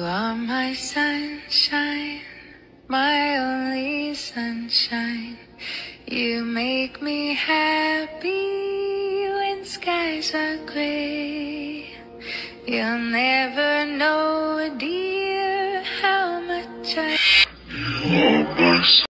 are my sunshine, my only sunshine. You make me happy when skies are gray. You'll never know, dear, how much I